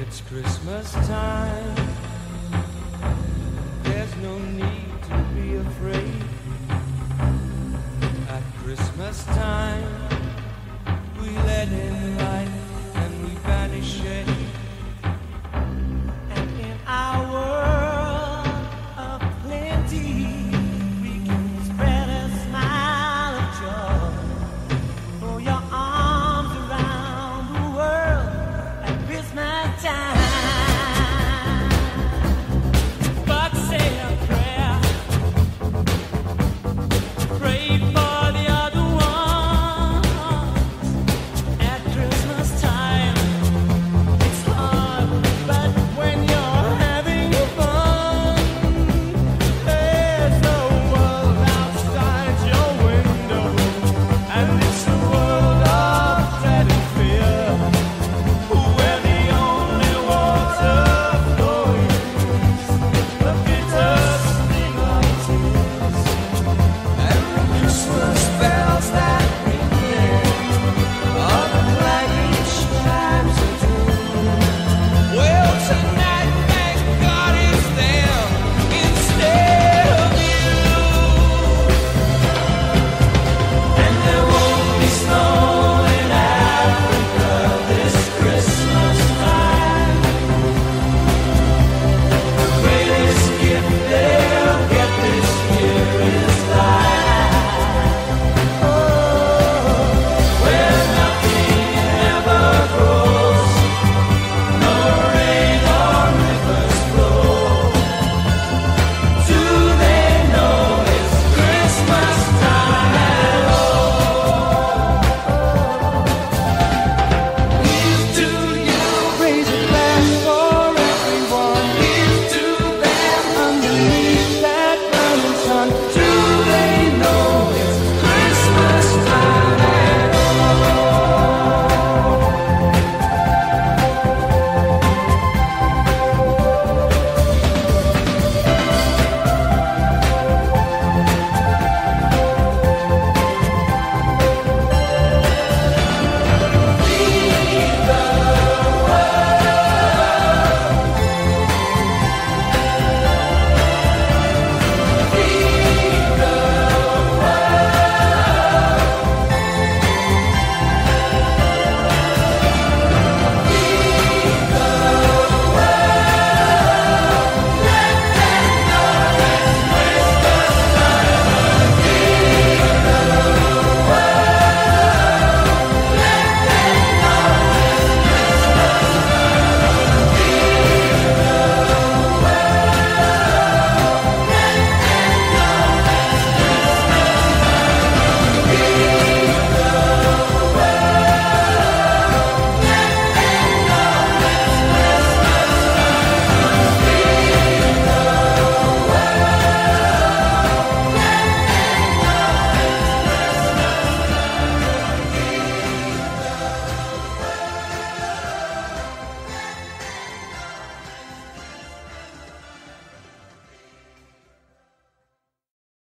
It's Christmas time. There's no need to be afraid. At Christmas time, we let in light and we banish shade. And in our world of plenty, we can spread a smile of joy. Throw your arms around the world at Christmas time.